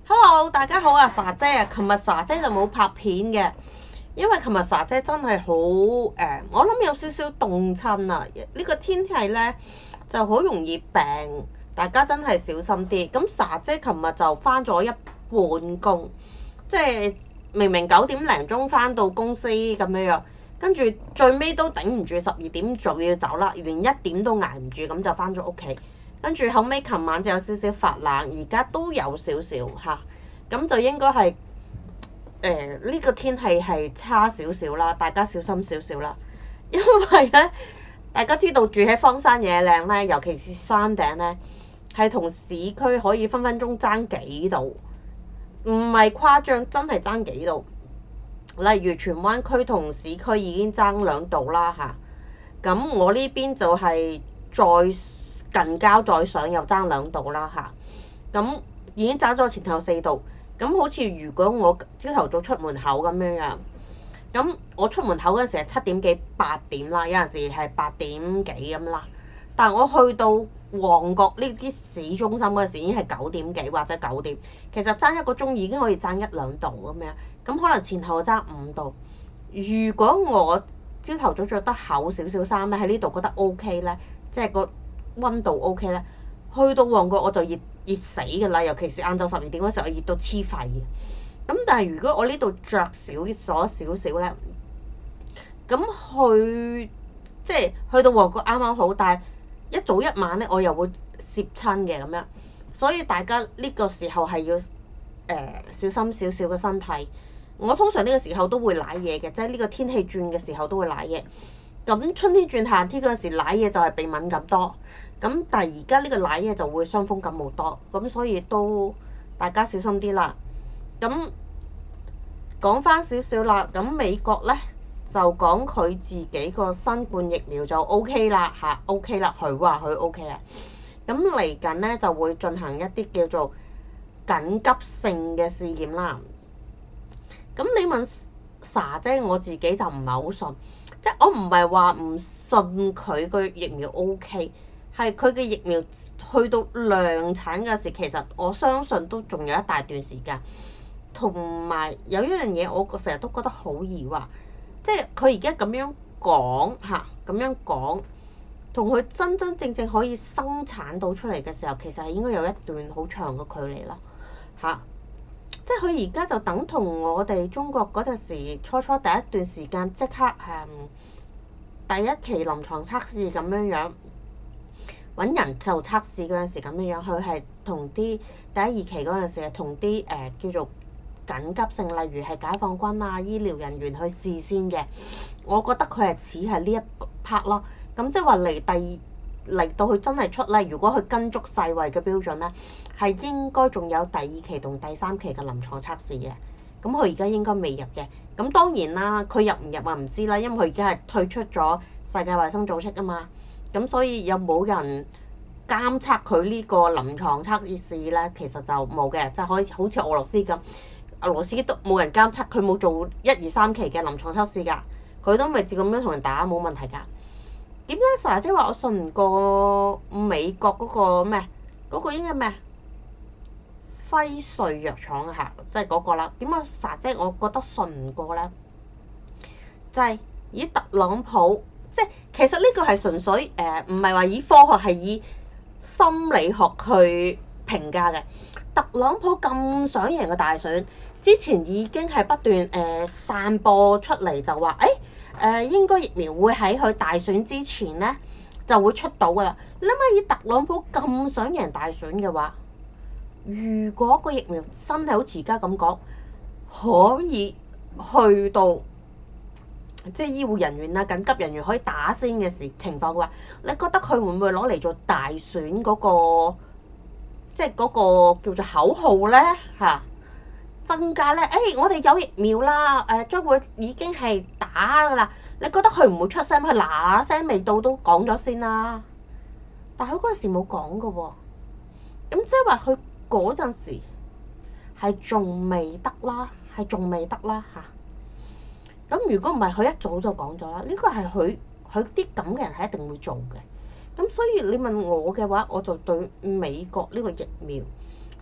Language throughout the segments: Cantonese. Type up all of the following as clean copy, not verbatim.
Hello，大家好啊，莎姐啊，琴日莎姐就冇拍片嘅，因為琴日莎姐真係好我諗有少少凍親啊，呢個天氣呢就好容易病，大家真係小心啲。咁莎姐琴日就翻咗一半工，即係明明9點零鐘翻到公司咁樣樣，跟住最尾都頂唔住12點就要走啦，連1點都捱唔住，咁就翻咗屋企。跟住後尾琴晚就有少少發冷，而家都有少少嚇，咁就應該係呢個天氣係差少少啦，大家小心少少啦。因為咧，大家知道住喺荒山野嶺咧，尤其是山頂咧，係同市區可以分分鐘爭幾度，唔係誇張，真係爭幾度。例如荃灣區同市區已經爭2度啦嚇，咁我呢邊就係再近郊再上又爭2度啦嚇，咁已經爭咗前後4度。咁好似如果我朝頭早出門口咁樣樣，咁我出門口嗰陣時係7點幾8點啦，有陣時係8點幾咁啦。但係我去到旺角呢啲市中心嗰陣時已經係9點幾或者9點，其實爭1個鐘已經可以爭1-2度咁樣，咁可能前後爭5度。如果我朝頭早着得厚少少衫咧，喺呢度覺得 OK 咧，即係個溫度 OK 咧，去到旺角我就熱死㗎啦，尤其是晏晝12點嗰時候，我熱到黐肺嘅。咁但係如果我呢度着少咗少少咧，咁即係去到旺角啱啱好，但係一早一晚咧我又會攝親嘅咁樣，所以大家呢個時候係要小心少少嘅身體。我通常呢個時候都會舐嘢嘅，即係呢個天氣轉嘅時候都會舐嘢。咁春天轉夏天嗰陣時舐嘢就係鼻敏感多，咁但係而家呢個舐嘢就會傷風感冒多，咁所以都大家小心啲啦。咁講翻少少啦，咁美國呢就講佢自己個新冠疫苗就 OK 啦嚇，OK 啦，佢話佢 OK 啊。咁嚟緊呢就會進行一啲叫做緊急性嘅試驗啦。咁你問莎姐，我自己就唔係好信，即係我唔係話唔信佢個疫苗 OK，係佢嘅疫苗去到量產嘅時，其實我相信都仲有一大段時間。同埋有一樣嘢，我成日都覺得好疑惑，即係佢而家咁樣講嚇，咁樣講，同佢真真正正可以生產到出嚟嘅時候，其實係應該有一段好長嘅距離咯嚇。即係佢而家就等同我哋中國嗰陣時初第一段時間即刻第一期臨床測試咁樣樣，揾人就測試嗰陣時咁樣樣，佢係同啲第一二期嗰陣時係同啲叫做緊急性，例如係解放軍啊、醫療人員去試先嘅。我覺得佢係似係呢一 part 咯。咁即係話嚟到佢真係出咧，如果佢跟足世衛嘅標準咧，係應該仲有第2期同第3期嘅臨床測試嘅。咁佢而家應該未入嘅。咁當然啦，佢入唔入啊唔知啦，因為佢而家係退出咗世界衛生組織啊嘛。咁所以有冇人監測佢呢個臨床測試咧？其實就冇嘅，即係可以好似俄羅斯咁，俄羅斯都冇人監測，佢冇做1、2、3期嘅臨床測試㗎，佢都咪照咁樣同人打冇問題㗎。點解莎姐話我信唔過美國嗰個咩？嗰個應該咩？輝瑞藥廠啊，即係嗰個啦。點解莎姐我覺得信唔過咧？就係以特朗普，即係其實呢個係純粹唔係話以科學，係以心理學去評價嘅。特朗普咁想贏個大選，之前已經係不斷散播出嚟，就話應該疫苗會喺佢大選之前咧就會出到噶啦。你諗下，以特朗普咁想贏大選嘅話，如果個疫苗真係好似而家咁講，可以去到即係醫護人員啊、緊急人員可以打先嘅情況嘅話，你覺得佢會唔會攞嚟做大選嗰個即係嗰個叫做口號咧嚇？增加咧，我哋有疫苗啦，將會已經係打噶啦。你覺得佢唔會出聲？佢嗱嗱聲未到都講咗先啦。但係佢嗰陣時冇講噶喎，咁即係話佢嗰陣時係仲未得啦，係仲未得啦嚇。咁如果唔係，佢一早就講咗啦。呢個係佢啲咁嘅人係一定會做嘅。咁所以你問我嘅話，我就對美國呢個疫苗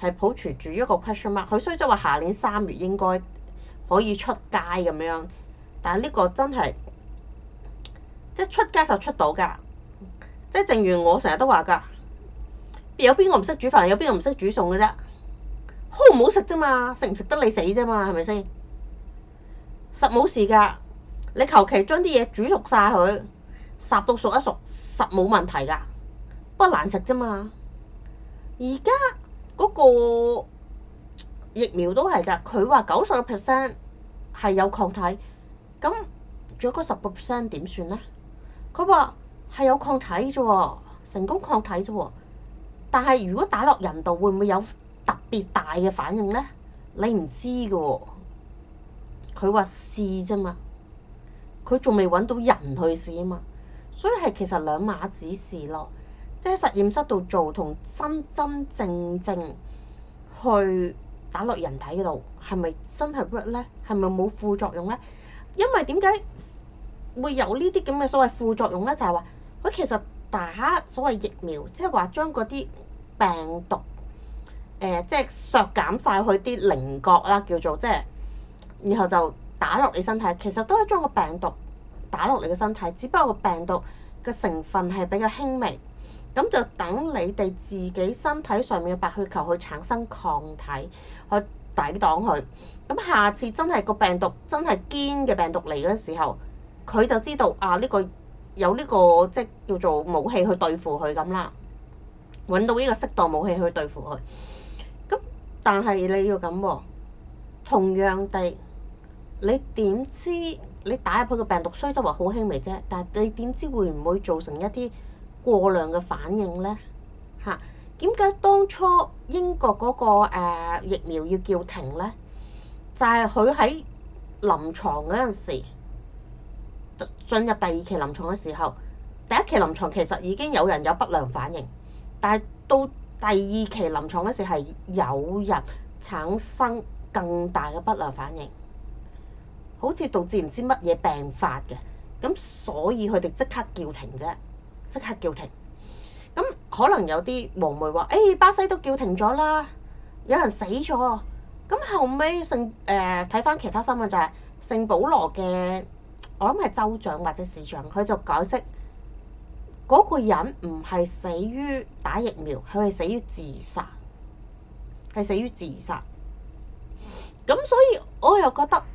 係抱持住一個 question mark。佢雖則話下年3月應該可以出街咁樣，但係呢個真係即係出街就出到㗎。即係正如我成日都話㗎，有邊個唔識煮飯，有邊個唔識煮餸嘅啫？好唔好食啫嘛，食唔食得你死啫嘛，係咪先？實冇事㗎，你求其將啲嘢煮熟晒佢，烚到熟一熟，實冇問題㗎。不過難食啫嘛。而家嗰個疫苗都係㗎，佢話90% 係有抗體，咁仲有嗰10% 點算咧？佢話係有抗體啫喎，成功抗體啫喎。但係如果打落人度，會唔會有特別大嘅反應咧？你唔知㗎喎。佢話試啫嘛，佢仲未揾到人去試啊嘛，所以係其實兩碼子事咯。即係實驗室度做同真真正正去打落人體嗰度，係咪真係 work 咧？係咪冇副作用咧？因為點解會有呢啲咁嘅所謂副作用咧？就係話佢其實打所謂疫苗，即係話將嗰啲病毒即係削減晒佢啲稜角啦，叫做即係，然後就打落你身體。其實都係將個病毒打落你嘅身體，只不過個病毒嘅成分係比較輕微。咁就等你哋自己身體上面嘅白血球去產生抗體，去抵擋佢。咁下次真係個病毒真係堅嘅病毒嚟嗰時候，佢就知道啊，呢個有呢個即係叫做武器去對付佢咁啦，揾到呢個適當武器去對付佢。咁但係你要咁喎，同樣地，你點知你打入去個病毒雖則話好輕微啫，但係你點知會唔會造成一啲過量嘅反應咧？嚇，點解當初英國嗰個疫苗要叫停咧？就係佢喺臨床嗰陣時，進入第二期臨床嘅時候，第一期臨床其實已經有人有不良反應，但係到第二期臨床嗰時係有人產生更大嘅不良反應，好似導致唔知乜嘢病發嘅，咁所以佢哋即刻叫停啫。即刻叫停，咁可能有啲黃媒話，巴西都叫停咗啦，有人死咗。咁後尾睇翻其他新聞就係聖保羅嘅，我諗係州長或者市長，佢就解釋嗰個人唔係死於打疫苗，佢係死於自殺，係死於自殺。咁所以我又覺得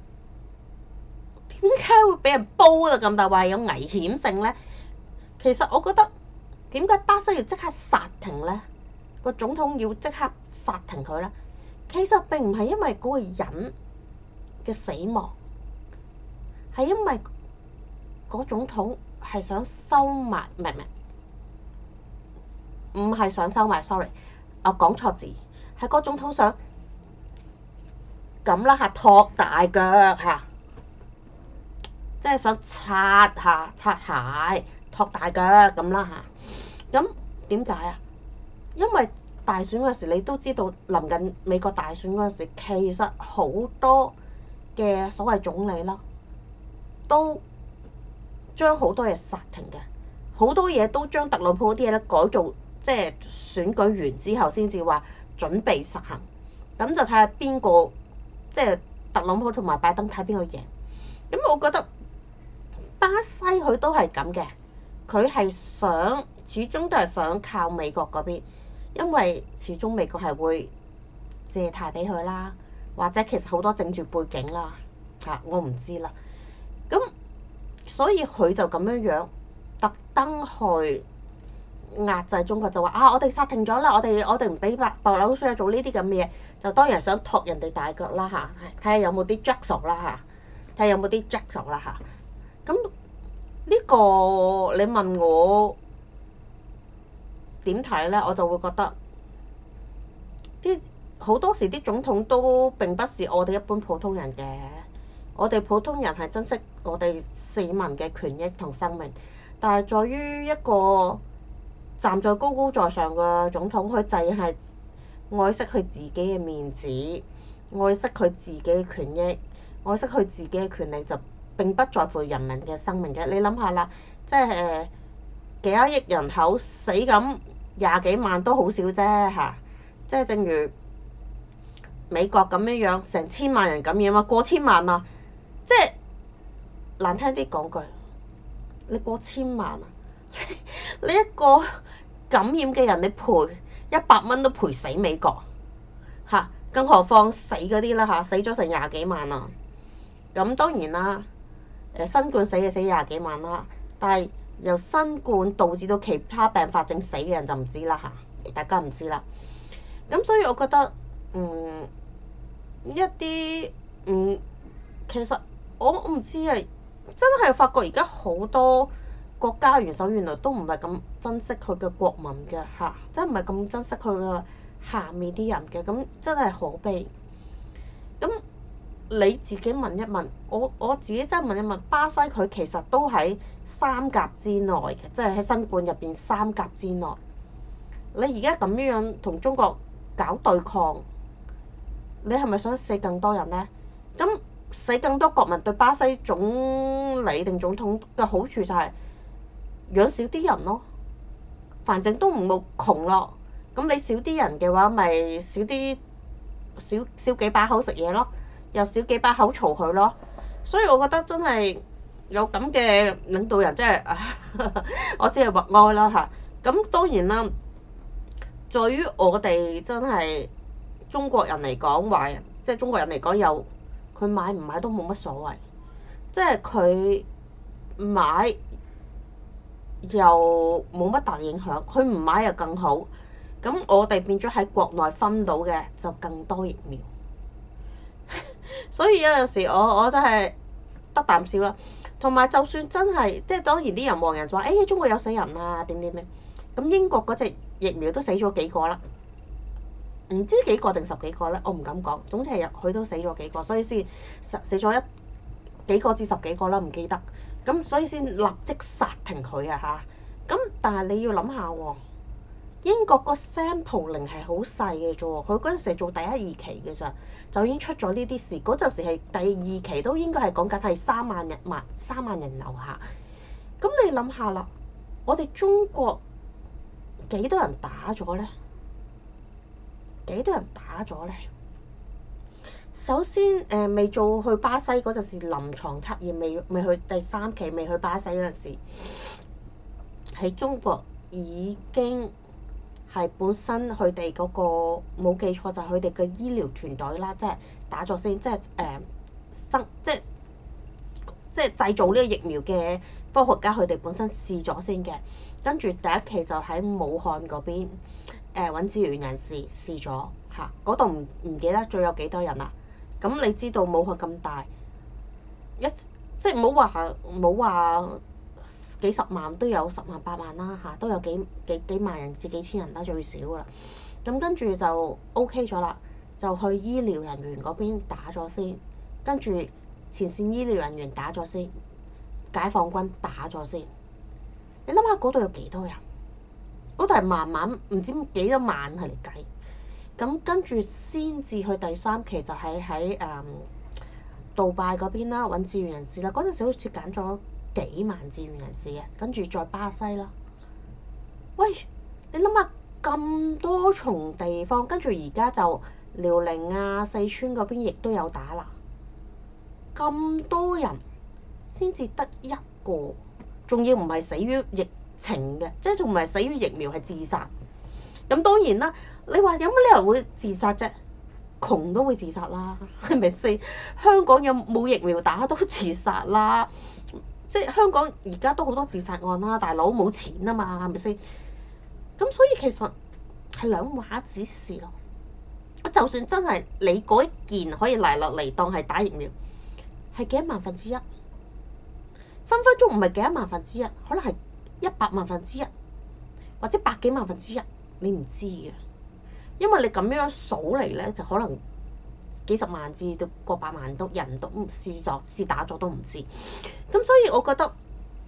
點解會俾人煲到咁大，話有危險性咧？其實我覺得點解巴西要即刻剎停咧？個總統要即刻剎停佢咧？其實並唔係因為嗰個人嘅死亡，係因為嗰總統係想收埋，唔係想收埋 ，sorry， 我講錯字，係嗰總統想咁啦嚇，托大腳嚇，即係想擦鞋。托大腳咁啦嚇，咁點解啊？因為大選嗰時你都知道，臨近美國大選嗰時，其實好多嘅所謂總理啦，都將好多嘢剎停嘅，好多嘢都將特朗普啲嘢咧改造，即係選舉完之後先至話準備實行，咁就睇下邊個，即係特朗普同埋拜登睇邊個贏。咁我覺得巴西佢都係咁嘅。佢係想，始終都係想靠美國嗰邊，因為始終美國係會借貸俾佢啦，或者其實好多政治背景啦，我唔知啦。咁所以佢就咁樣特登去壓制中國，就話我哋剎停咗啦，我哋唔俾白老鼠做呢啲咁嘅嘢，就當然想托人哋大腳啦嚇，睇下有冇啲著數啦嚇，睇下有冇啲著數啦嚇，咁。呢個你問我點睇咧，我就會覺得啲好多時啲總統都並不是我哋一般普通人嘅，我哋普通人係珍惜我哋市民嘅權益同生命，但係在於一個站在高高在上嘅總統，佢就係愛惜佢自己嘅面子，愛惜佢自己嘅權益，愛惜佢自己嘅權利，就並不在乎人民嘅生命嘅。你諗下啦，即係幾多億人口死咁20幾萬都好少啫嚇， 即係正如美國咁樣成千萬人感染啊，過千萬啊，即係難聽啲講句，你過千萬啊，你一個感染嘅人，你賠100蚊都賠死美國嚇，更何況死嗰啲啦嚇，死咗成20幾萬啊！咁當然啦，新冠死就死20幾萬啦，但係由新冠導致到其他併發症死嘅人就唔知啦嚇，大家唔知啦。咁所以我覺得一啲其實我唔知啊，真係發覺而家好多國家元首原來都唔係咁珍惜佢嘅國民嘅嚇，真係唔係咁珍惜佢嘅下面啲人嘅，咁真係可悲。咁你自己問一問，我自己真係問一問，巴西佢其實都喺3甲之內嘅，即係喺新冠入邊3甲之內。你而家咁樣同中國搞對抗，你係咪想死更多人呢？咁死更多國民對巴西總理定總統嘅好處就係養少啲人咯，反正都唔冇窮咯。咁你少啲人嘅話，咪少幾把口食嘢咯，又少幾把口嘈佢咯。所以我覺得真係有咁嘅領導人真係，我只係默哀啦嚇。咁當然啦，在於我哋真係中國人嚟講，華人即係中國人嚟講，又佢買唔買都冇乜所謂，即係佢買又冇乜大影響，佢唔買又更好。咁我哋變咗喺國內分到嘅就更多疫苗，所以有陣時我真係得啖笑啦。同埋就算真係即係當然啲人黃人就話中國有死人啊點點咩，咁英國嗰隻疫苗都死咗幾個啦，唔知幾個定10幾個咧，我唔敢講。總之係佢都死咗幾個，所以先死咗幾個至10幾個啦，唔記得。咁所以先立即殺停佢啊嚇。咁但係你要諗下喎，英國個 sampling 係好細嘅啫喎，佢嗰陣時做第1、2期嘅咋，就已經出咗呢啲事。嗰陣時係第2期都應該係講緊係3萬人樓下。咁你諗下啦，我哋中國幾多人打咗咧？幾多人打咗咧？首先未做去巴西嗰陣時臨床測驗，未去第3期，未去巴西嗰陣時，喺中國已經係本身佢哋嗰個冇記錯就係佢哋嘅醫療團隊啦，即係打咗先，即係即係製造呢個疫苗嘅科學家，佢哋本身試咗先嘅。跟住第1期就喺武漢嗰邊揾資源人士試咗嚇，嗰度唔記得最有幾多人啦。咁你知道武漢咁大，即係冇話幾十萬都有10萬8萬啦嚇，都有幾萬人至幾千人啦最少噶啦。咁跟住就 OK 咗啦，就去醫療人員嗰邊打咗先，跟住前線醫療人員打咗先，解放軍打咗先。你諗下嗰度有幾多人？嗰度係慢慢唔知幾多萬係嚟計。咁跟住先至去第3期就係喺杜拜嗰邊啦，揾志願人士啦。嗰陣時好似揀咗幾萬志願人士嘅，跟住再巴西啦。喂，你諗下咁多重地方，跟住而家就遼寧啊、四川嗰邊亦都有打啦。咁多人先至得1個，仲要唔係死於疫情嘅，即係仲唔係死於疫苗，係自殺。咁當然啦，你話有乜理由會自殺啫？窮都會自殺啦，係咪先？香港有冇疫苗打都自殺啦，即係香港而家都好多自殺案啦，大佬冇錢啊嘛，係咪先？咁所以其實係兩碼子事咯。就算真係你嗰一件可以嚟落嚟當係打疫苗，係幾多萬分之一？分分鐘唔係幾多萬分之一，可能係100萬分之一，或者100幾萬分之一，你唔知嘅。因為你咁樣數嚟咧，就可能幾十萬至到過百萬都人都試打咗都唔知。咁所以我覺得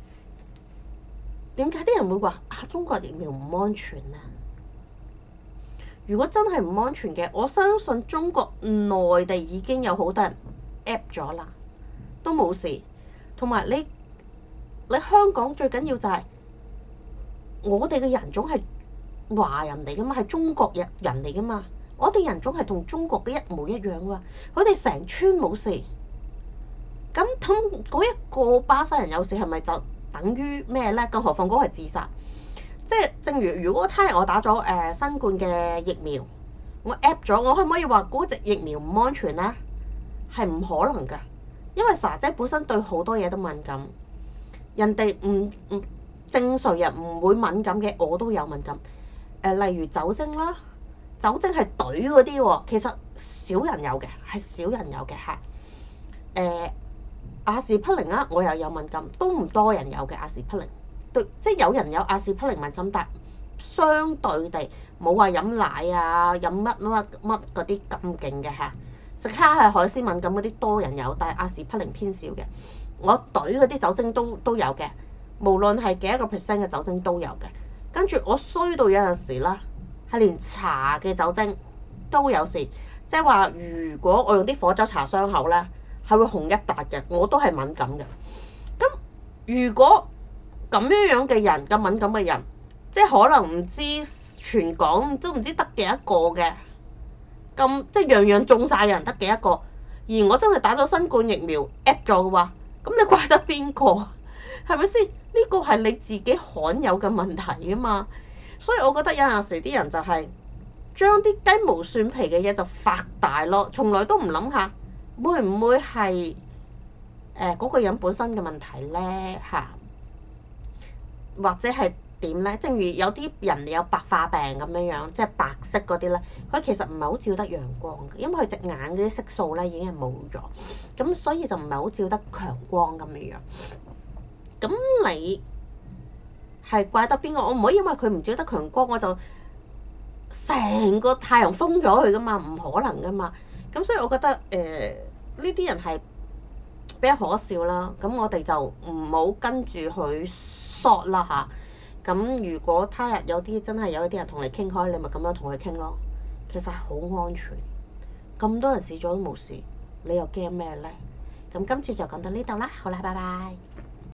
點解啲人會話中國疫苗唔安全啊？如果真係唔安全嘅，我相信中國內地已經有好多人 app 咗啦，都冇事。同埋你香港最緊要就係我哋嘅人種係華人嚟噶嘛，係中國人嚟噶嘛。我哋人種係同中國嘅一模一樣喎，佢哋成村冇事。咁嗰一個巴西人有事係咪就等於咩咧？更何況嗰個係自殺。即係正如果他日我打咗新冠嘅疫苗，我 app 咗，我可唔可以話嗰隻疫苗唔安全咧？係唔可能㗎，因為沙姐本身對好多嘢都敏感，人哋唔正常人唔會敏感嘅，我都有敏感。例如酒精啦，酒精係懟嗰啲喎，其實少人有嘅，係少人有嘅嚇。阿士匹靈啦，我又有敏感，都唔多人有嘅阿士匹靈。對，即係有人有阿士匹靈敏感，但相對地冇話飲奶啊、飲乜嗰啲咁勁嘅嚇。食蝦係海鮮敏感嗰啲多人有，但係阿士匹靈偏少嘅。我懟嗰啲酒精都有嘅，無論係幾多個 percent 嘅酒精都有嘅。跟住我衰到有陣時啦，係連茶嘅酒精都有事，即係話如果我用啲火酒搽傷口咧，係會紅一笪嘅，我都係敏感嘅。咁如果咁樣嘅人咁敏感嘅人，即係可能唔知全港都唔知得幾多個嘅，咁即係樣樣中晒嘅人得幾多個，而我真係打咗新冠疫苗 app 咗嘅話，咁你怪得邊個？係咪先？呢個係你自己罕有嘅問題啊嘛，所以我覺得有陣時啲人就係將啲雞毛蒜皮嘅嘢就發大咯，從來都唔諗下會唔會係嗰個人本身嘅問題咧嚇，或者係點咧？正如有啲人有白化病咁樣樣，即係白色嗰啲咧，佢其實唔係好照得陽光嘅，因為佢隻眼嗰啲色素咧已經係冇咗，咁所以就唔係好照得強光咁樣樣。咁你係怪得邊個？我唔可以因為佢唔照得強光，我就成個太陽封咗佢噶嘛，唔可能噶嘛。咁所以我覺得呢啲人係比較可笑啦。咁我哋就唔好跟住佢索啦嚇。咁如果他日有啲真係有一啲人同你傾開，你咪咁樣同佢傾咯。其實係好安全，咁多人試咗都冇事，你又驚咩咧？咁今次就講到呢度啦，好啦，拜拜。